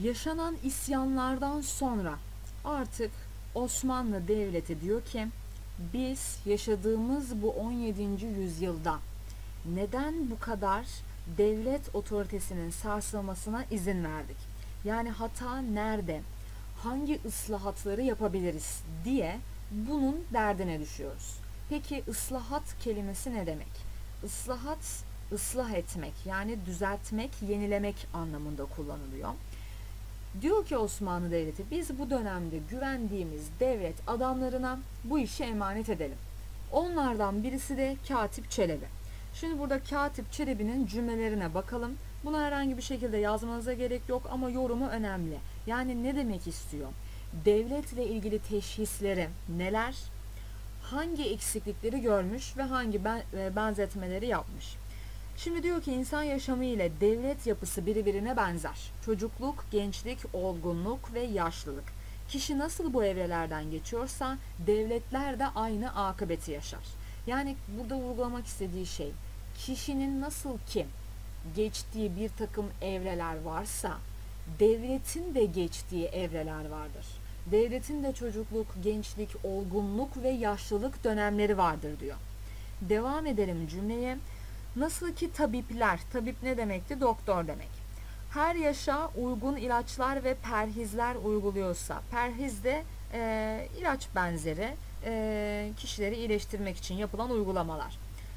Yaşanan isyanlardan sonra artık Osmanlı Devleti diyor ki biz yaşadığımız bu 17. yüzyılda neden bu kadar devlet otoritesinin sarsılmasına izin verdik? Yani hata nerede? Hangi ıslahatları yapabiliriz diye bunun derdine düşüyoruz. Peki ıslahat kelimesi ne demek? Islahat, ıslah etmek yani düzeltmek, yenilemek anlamında kullanılıyor. Diyor ki Osmanlı Devleti biz bu dönemde güvendiğimiz devlet adamlarına bu işi emanet edelim. Onlardan birisi de Katip Çelebi. Şimdi burada Katip Çelebi'nin cümlelerine bakalım. Buna herhangi bir şekilde yazmanıza gerek yok ama yorumu önemli. Yani ne demek istiyor? Devletle ilgili teşhisleri neler? Hangi eksiklikleri görmüş ve hangi benzetmeleri yapmış? Şimdi diyor ki insan yaşamı ile devlet yapısı birbirine benzer. Çocukluk, gençlik, olgunluk ve yaşlılık. Kişi nasıl bu evrelerden geçiyorsa devletler de aynı akıbeti yaşar. Yani burada vurgulamak istediği şey kişinin nasıl ki geçtiği bir takım evreler varsa devletin de geçtiği evreler vardır. Devletin de çocukluk, gençlik, olgunluk ve yaşlılık dönemleri vardır diyor. Devam edelim cümleye. Nasıl ki tabipler, tabip ne demekti? Doktor demek. Her yaşa uygun ilaçlar ve perhizler uyguluyorsa, perhiz de ilaç benzeri kişileri iyileştirmek için yapılan uygulamalar.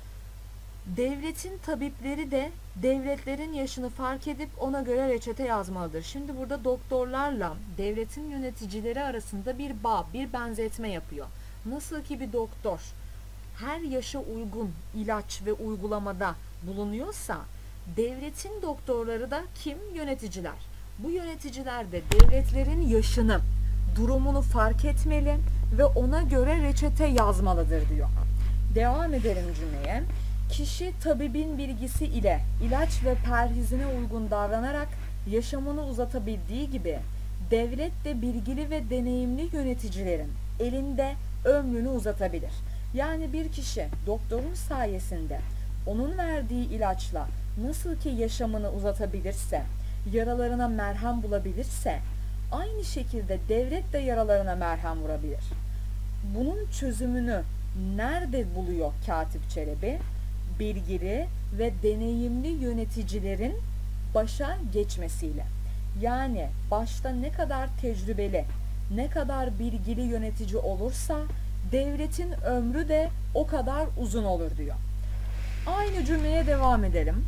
Devletin tabipleri de devletlerin yaşını fark edip ona göre reçete yazmalıdır. Şimdi burada doktorlarla devletin yöneticileri arasında bir bağ, bir benzetme yapıyor. Nasıl ki bir doktor her yaşa uygun ilaç ve uygulamada bulunuyorsa devletin doktorları da kim? Yöneticiler. Bu yöneticiler de devletlerin yaşını, durumunu fark etmeli ve ona göre reçete yazmalıdır diyor. Devam edelim cümleye. Kişi tabibin bilgisi ile ilaç ve perhizine uygun davranarak yaşamını uzatabildiği gibi devlet de bilgili ve deneyimli yöneticilerin elinde ömrünü uzatabilir. Yani bir kişi doktorun sayesinde onun verdiği ilaçla nasıl ki yaşamını uzatabilirse, yaralarına merhem bulabilirse, aynı şekilde devlet de yaralarına merhem vurabilir. Bunun çözümünü nerede buluyor Katip Çelebi? Bilgili ve deneyimli yöneticilerin başa geçmesiyle. Yani başta ne kadar tecrübeli, ne kadar bilgili yönetici olursa devletin ömrü de o kadar uzun olur diyor. Aynı cümleye devam edelim.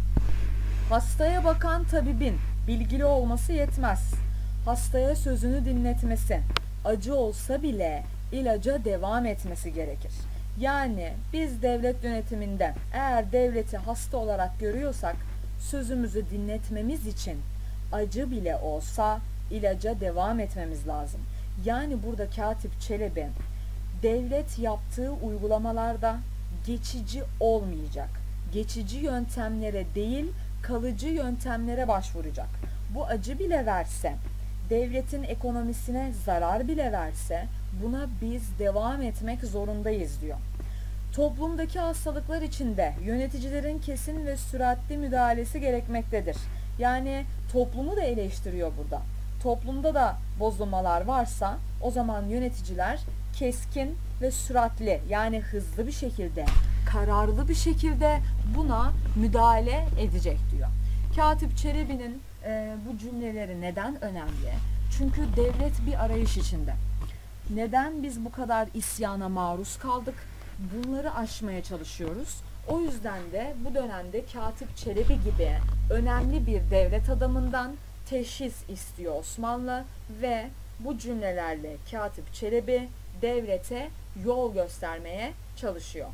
Hastaya bakan tabibin bilgili olması yetmez. Hastaya sözünü dinletmesi, acı olsa bile ilaca devam etmesi gerekir. Yani biz devlet yönetiminde eğer devleti hasta olarak görüyorsak sözümüzü dinletmemiz için acı bile olsa ilaca devam etmemiz lazım. Yani burada Katip Çelebi devlet yaptığı uygulamalarda geçici olmayacak. Geçici yöntemlere değil, kalıcı yöntemlere başvuracak. Bu acı bile verse, devletin ekonomisine zarar bile verse buna biz devam etmek zorundayız diyor. Toplumdaki hastalıklar içinde yöneticilerin kesin ve süratli müdahalesi gerekmektedir. Yani toplumu da eleştiriyor burada. Toplumda da bozulmalar varsa o zaman yöneticiler keskin ve süratli yani hızlı bir şekilde, kararlı bir şekilde buna müdahale edecek diyor. Katip Çelebi'nin bu cümleleri neden önemli? Çünkü devlet bir arayış içinde. Neden biz bu kadar isyana maruz kaldık? Bunları aşmaya çalışıyoruz. O yüzden de bu dönemde Katip Çelebi gibi önemli bir devlet adamından teşhis istiyor Osmanlı ve bu cümlelerle Katip Çelebi devlete yol göstermeye çalışıyor.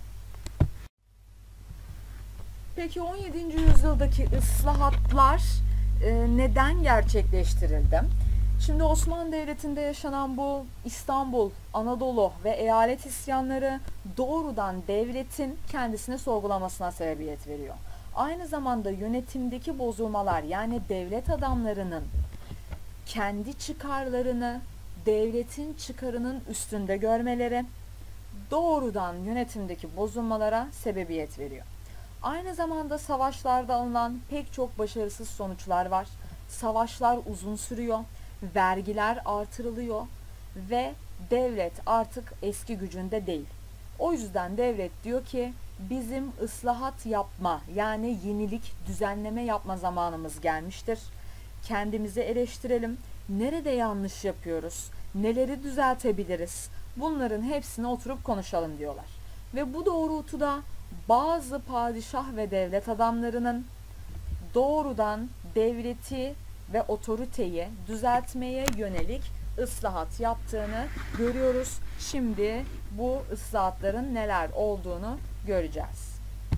Peki 17. yüzyıldaki ıslahatlar neden gerçekleştirildi? Şimdi Osmanlı Devleti'nde yaşanan bu İstanbul, Anadolu ve eyalet isyanları doğrudan devletin kendisini sorgulamasına sebebiyet veriyor. Aynı zamanda yönetimdeki bozulmalar yani devlet adamlarının kendi çıkarlarını devletin çıkarının üstünde görmeleri doğrudan yönetimdeki bozulmalara sebebiyet veriyor. Aynı zamanda savaşlarda alınan pek çok başarısız sonuçlar var. savaşlar uzun sürüyor, vergiler artırılıyor ve devlet artık eski gücünde değil. O yüzden devlet diyor ki bizim ıslahat yapma, yani yenilik, düzenleme yapma zamanımız gelmiştir. Kendimizi eleştirelim. Nerede yanlış yapıyoruz? Neleri düzeltebiliriz? Bunların hepsini oturup konuşalım diyorlar. Ve bu doğrultuda bazı padişah ve devlet adamlarının doğrudan devleti ve otoriteyi düzeltmeye yönelik ıslahat yaptığını görüyoruz. Şimdi bu ıslahatların neler olduğunu göreceğiz.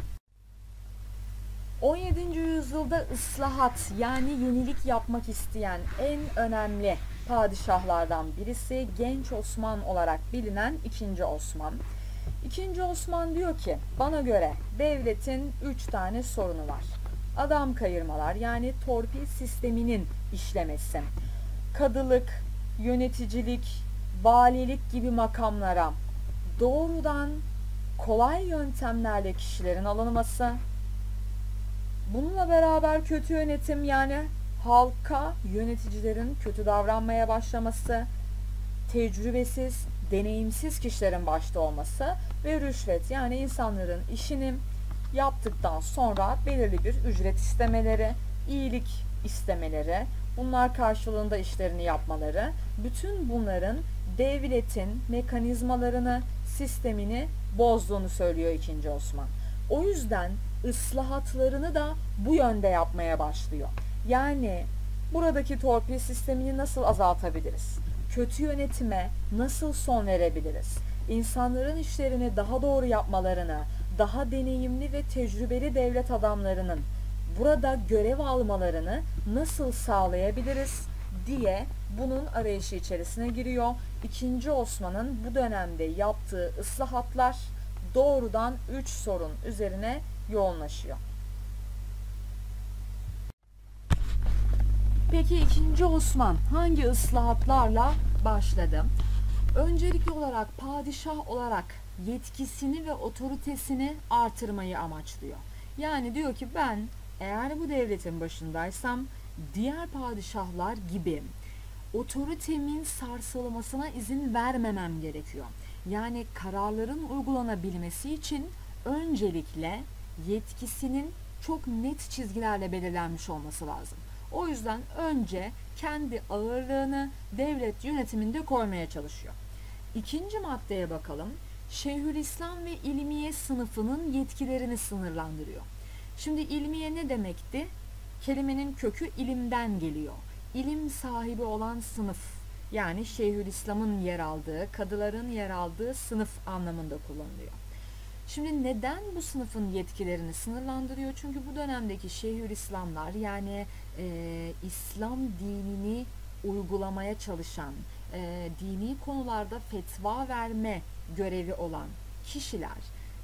17. yüzyılda ıslahat, yani yenilik yapmak isteyen en önemli padişahlardan birisi genç Osman olarak bilinen 2. Osman. 2. Osman diyor ki bana göre devletin 3 tane sorunu var. Adam kayırmalar, yani torpil sisteminin işlemesi, kadılık, yöneticilik, valilik gibi makamlara doğrudan kolay yöntemlerle kişilerin alınması, bununla beraber kötü yönetim, yani halka yöneticilerin kötü davranmaya başlaması, tecrübesiz, deneyimsiz kişilerin başta olması ve rüşvet, yani insanların işini yaptıktan sonra belirli bir ücret istemeleri, iyilik istemeleri, bunlar karşılığında işlerini yapmaları, bütün bunların devletin mekanizmalarını, sistemini bozduğunu söylüyor 2. Osman. O yüzden ıslahatlarını da bu yönde yapmaya başlıyor. Yani buradaki torpil sistemini nasıl azaltabiliriz? Kötü yönetime nasıl son verebiliriz? İnsanların işlerini daha doğru yapmalarını, daha deneyimli ve tecrübeli devlet adamlarının burada görev almalarını nasıl sağlayabiliriz diye bunun arayışı içerisine giriyor. 2. Osman'ın bu dönemde yaptığı ıslahatlar doğrudan 3 sorun üzerine yoğunlaşıyor. Peki 2. Osman hangi ıslahatlarla başladı? Öncelikli olarak padişah olarak yetkisini ve otoritesini artırmayı amaçlıyor. Yani diyor ki ben eğer bu devletin başındaysam diğer padişahlar gibi otoritemin sarsılmasına izin vermemem gerekiyor. Yani kararların uygulanabilmesi için öncelikle yetkisinin çok net çizgilerle belirlenmiş olması lazım. O yüzden önce kendi ağırlığını devlet yönetiminde koymaya çalışıyor. İkinci maddeye bakalım. Şeyhülislam ve ilmiye sınıfının yetkilerini sınırlandırıyor. Şimdi ilmiye ne demekti? Kelimenin kökü ilimden geliyor. İlim sahibi olan sınıf, yani Şeyhülislam'ın yer aldığı, kadıların yer aldığı sınıf anlamında kullanılıyor. Şimdi neden bu sınıfın yetkilerini sınırlandırıyor? Çünkü bu dönemdeki Şeyhülislamlar, yani İslam dinini uygulamaya çalışan, dini konularda fetva verme görevi olan kişiler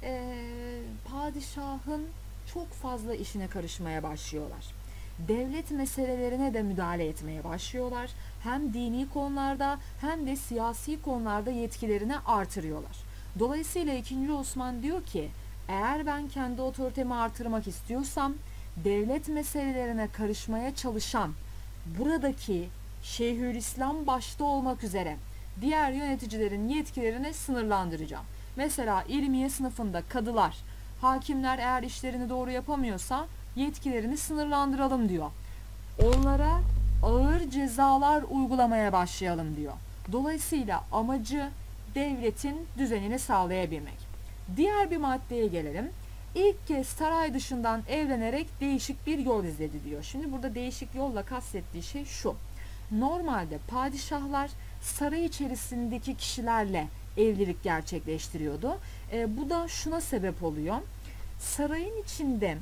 padişahın çok fazla işine karışmaya başlıyorlar. Devlet meselelerine de müdahale etmeye başlıyorlar. Hem dini konularda hem de siyasi konularda yetkilerini artırıyorlar. Dolayısıyla 2. Osman diyor ki eğer ben kendi otoritemi artırmak istiyorsam devlet meselelerine karışmaya çalışan buradaki Şeyhülislam başta olmak üzere diğer yöneticilerin yetkilerini sınırlandıracağım. Mesela ilmiye sınıfında kadılar, hakimler eğer işlerini doğru yapamıyorsa yetkilerini sınırlandıralım diyor. Onlara ağır cezalar uygulamaya başlayalım diyor. Dolayısıyla amacı devletin düzenini sağlayabilmek. Diğer bir maddeye gelelim. İlk kez saray dışından evlenerek değişik bir yol izledi diyor. Şimdi burada değişik yolla kastettiği şey şu. Normalde padişahlar saray içerisindeki kişilerle evlilik gerçekleştiriyordu. Bu da şuna sebep oluyor. Sarayın içinde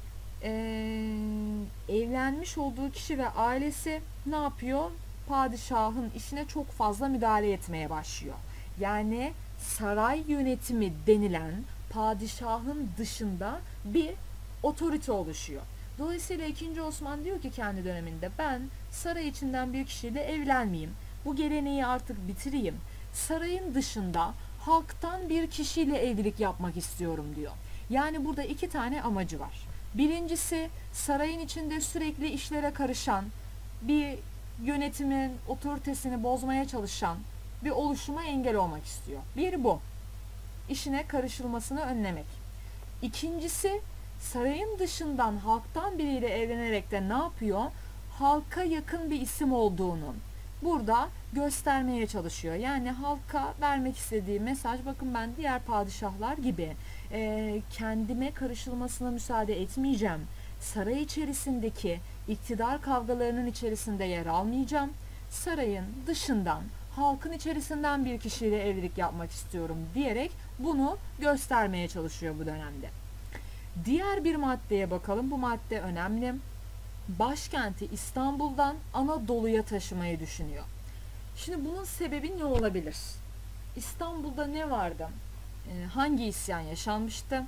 evlenmiş olduğu kişi ve ailesi ne yapıyor? Padişahın işine çok fazla müdahale etmeye başlıyor. Yani saray yönetimi denilen padişahın dışında bir otorite oluşuyor. Dolayısıyla 2. Osman diyor ki kendi döneminde ben saray içinden bir kişiyle evlenmeyeyim. Bu geleneği artık bitireyim. Sarayın dışında halktan bir kişiyle evlilik yapmak istiyorum diyor. Yani burada 2 tane amacı var. Birincisi sarayın içinde sürekli işlere karışan, bir yönetimin otoritesini bozmaya çalışan bir oluşuma engel olmak istiyor. Bir bu. İşine karışılmasını önlemek. İkincisi, sarayın dışından halktan biriyle evlenerek de ne yapıyor? Halka yakın bir isim olduğunu burada göstermeye çalışıyor. Yani halka vermek istediği mesaj, bakın ben diğer padişahlar gibi kendime karışılmasına müsaade etmeyeceğim. Saray içerisindeki iktidar kavgalarının içerisinde yer almayacağım. Sarayın dışından, halkın içerisinden bir kişiyle evlilik yapmak istiyorum diyerek bunu göstermeye çalışıyor bu dönemde. Diğer bir maddeye bakalım. Bu madde önemli. Başkenti İstanbul'dan Anadolu'ya taşımayı düşünüyor. Şimdi bunun sebebi ne olabilir? İstanbul'da ne vardı? Hangi isyan yaşanmıştı?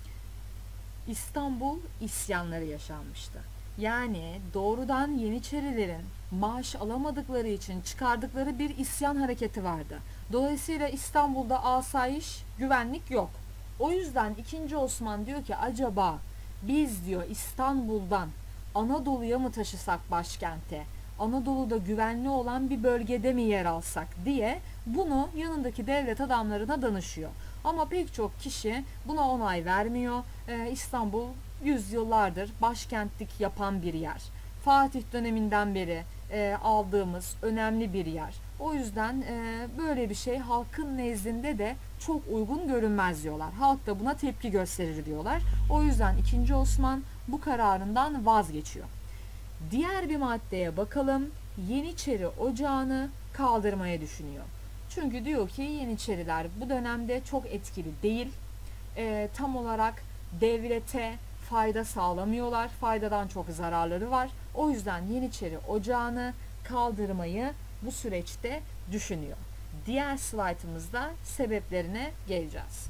İstanbul isyanları yaşanmıştı. Yani doğrudan Yeniçerilerin maaş alamadıkları için çıkardıkları bir isyan hareketi vardı. Dolayısıyla İstanbul'da asayiş, güvenlik yok. O yüzden 2. Osman diyor ki acaba biz diyor İstanbul'dan Anadolu'ya mı taşısak başkente? Anadolu'da güvenli olan bir bölgede mi yer alsak diye bunu yanındaki devlet adamlarına danışıyor. Ama pek çok kişi buna onay vermiyor. İstanbul yüzyıllardır başkentlik yapan bir yer. Fatih döneminden beri aldığımız önemli bir yer. O yüzden böyle bir şey halkın nezdinde de çok uygun görünmez diyorlar. Halk da buna tepki gösterir diyorlar. O yüzden 2. Osman bu kararından vazgeçiyor. Diğer bir maddeye bakalım. Yeniçeri Ocağı'nı kaldırmaya düşünüyor. Çünkü diyor ki Yeniçeriler bu dönemde çok etkili değil. Tam olarak devlete fayda sağlamıyorlar. Faydadan çok zararları var. O yüzden Yeniçeri Ocağı'nı kaldırmayı bu süreçte düşünüyor. Diğer slaytımızda sebeplerine geleceğiz.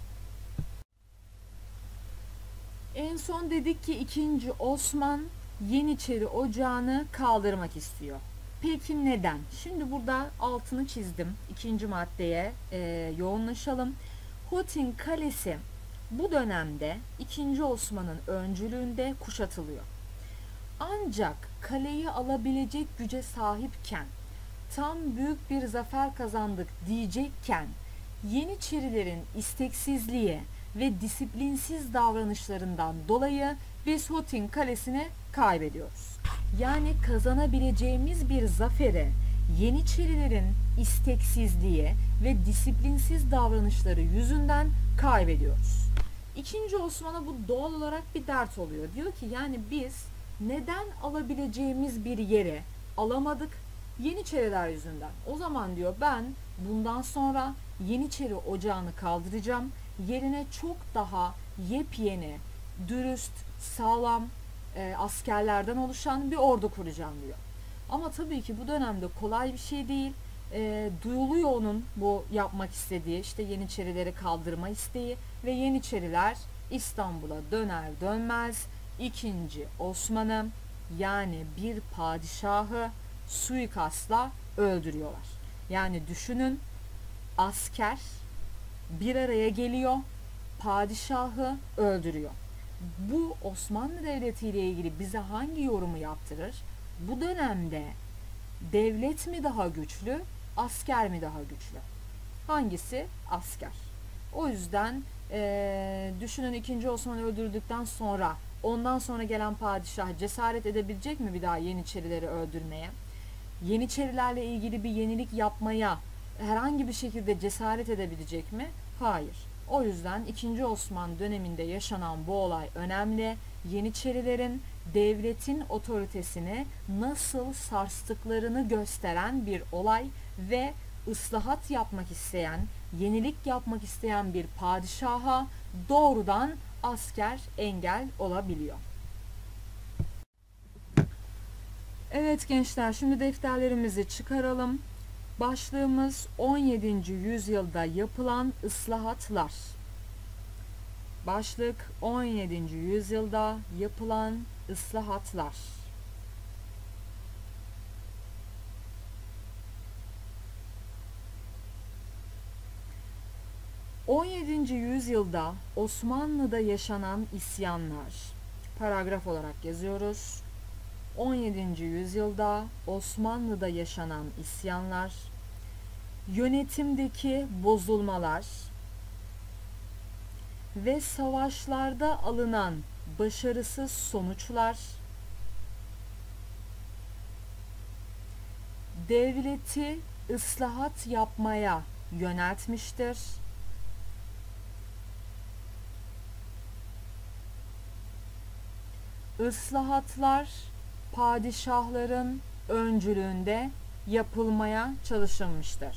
En son dedik ki 2. Osman Yeniçeri Ocağı'nı kaldırmak istiyor. Peki neden? Şimdi burada altını çizdim. 2. maddeye yoğunlaşalım. Hotin Kalesi bu dönemde 2. Osman'ın öncülüğünde kuşatılıyor. Ancak kaleyi alabilecek güce sahipken, tam büyük bir zafer kazandık diyecekken, Yeniçerilerin isteksizliği ve disiplinsiz davranışlarından dolayı biz Hotin Kalesi'ni kaybediyoruz. Yani kazanabileceğimiz bir zaferi Yeniçerilerin isteksizliği ve disiplinsiz davranışları yüzünden kaybediyoruz. 2. Osman'a bu doğal olarak bir dert oluyor. Diyor ki yani biz neden alabileceğimiz bir yere alamadık? Yeniçeriler yüzünden. O zaman diyor ben bundan sonra Yeniçeri Ocağı'nı kaldıracağım. Yerine çok daha yepyeni, dürüst, sağlam askerlerden oluşan bir ordu kuracağım diyor. Ama tabii ki bu dönemde kolay bir şey değil. Duyuluyor onun bu yapmak istediği, işte Yeniçerileri kaldırma isteği ve Yeniçeriler İstanbul'a döner dönmez 2. Osman'ı, yani bir padişahı suikastla öldürüyorlar. Yani düşünün, asker bir araya geliyor, padişahı öldürüyor. Bu Osmanlı Devleti ile ilgili bize hangi yorumu yaptırır? Bu dönemde devlet mi daha güçlü, asker mi daha güçlü? Hangisi? Asker. O yüzden düşünün 2. Osman'ı öldürdükten sonra ondan sonra gelen padişah cesaret edebilecek mi bir daha Yeniçerileri öldürmeye? Yeniçerilerle ilgili bir yenilik yapmaya herhangi bir şekilde cesaret edebilecek mi? Hayır. O yüzden 2. Osman döneminde yaşanan bu olay önemli. Yeniçerilerin devletin otoritesini nasıl sarstıklarını gösteren bir olay ve ıslahat yapmak isteyen, yenilik yapmak isteyen bir padişaha doğrudan asker engel olabiliyor. Evet gençler, şimdi defterlerimizi çıkaralım. Başlığımız 17. yüzyılda yapılan ıslahatlar. Başlık 17. yüzyılda yapılan ıslahatlar. ...17. yüzyılda Osmanlı'da yaşanan isyanlar. Paragraf olarak yazıyoruz. 17. yüzyılda Osmanlı'da yaşanan isyanlar, yönetimdeki bozulmalar ve savaşlarda alınan başarısız sonuçlar devleti ıslahat yapmaya yöneltmiştir. Islahatlar padişahların öncülüğünde yapılmaya çalışılmıştır.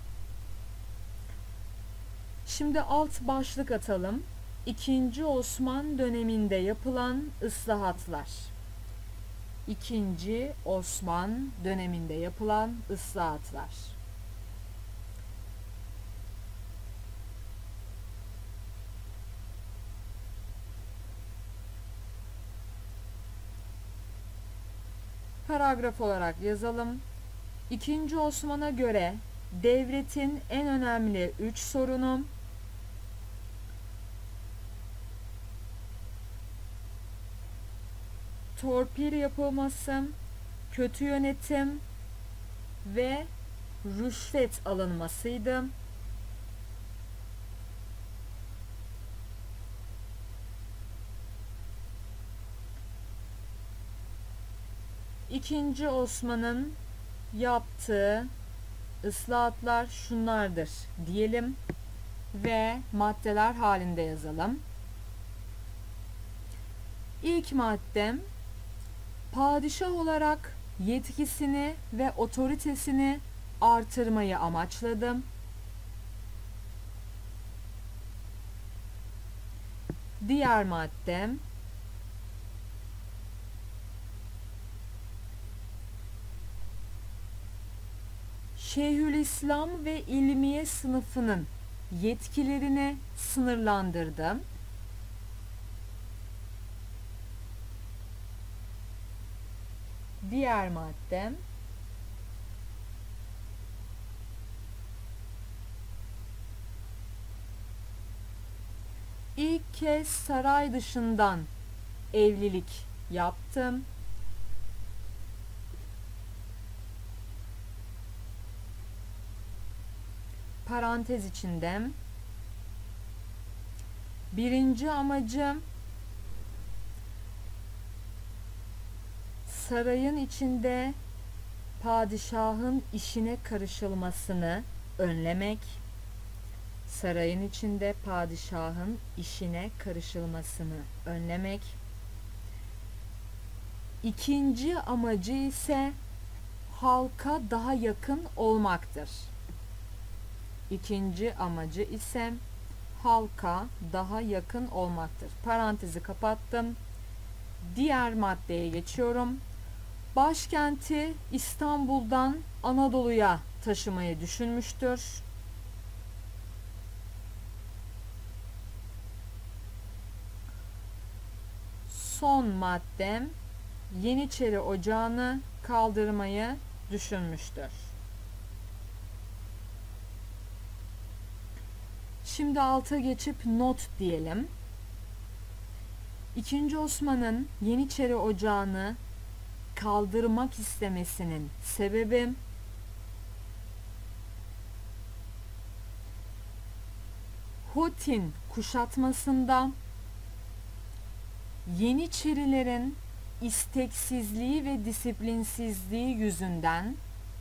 Şimdi alt başlık atalım. İkinci Osman döneminde yapılan ıslahatlar. İkinci Osman döneminde yapılan ıslahatlar. Paragraf olarak yazalım. İkinci Osman'a göre devletin en önemli 3 sorunu: torpil yapılması, kötü yönetim ve rüşvet alınmasıydı. İkinci Osman'ın yaptığı ıslahatlar şunlardır diyelim ve maddeler halinde yazalım. İlk maddem, padişah olarak yetkisini ve otoritesini artırmayı amaçladı. Diğer maddem, Şeyhülislam ve ilmiye sınıfının yetkilerini sınırlandırdı. Diğer maddem, ilk kez saray dışından evlilik yaptım. Parantez içinde, birinci amacım sarayın içinde padişahın işine karışılmasını önlemek. Sarayın içinde padişahın işine karışılmasını önlemek. İkinci amacı ise halka daha yakın olmaktır. İkinci amacı ise halka daha yakın olmaktır. Parantezi kapattım. Diğer maddeye geçiyorum. Başkenti İstanbul'dan Anadolu'ya taşımayı düşünmüştür. Son maddem, Yeniçeri Ocağı'nı kaldırmayı düşünmüştür. Şimdi alta geçip not diyelim. İkinci Osman'ın Yeniçeri Ocağı'nı kaldırmak istemesinin sebebi, Hutin kuşatmasında Yeniçerilerin isteksizliği ve disiplinsizliği yüzünden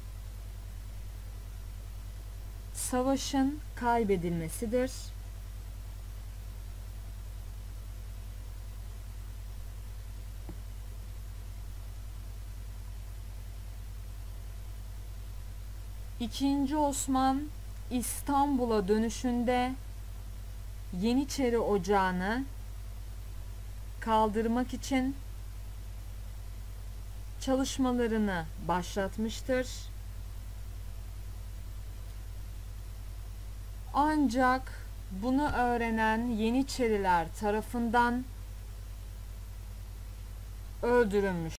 savaşın kaybedilmesidir. İkinci Osman İstanbul'a dönüşünde Yeniçeri Ocağı'nı kaldırmak için çalışmalarını başlatmıştır. Ancak bunu öğrenen Yeniçeriler tarafından öldürülmüş.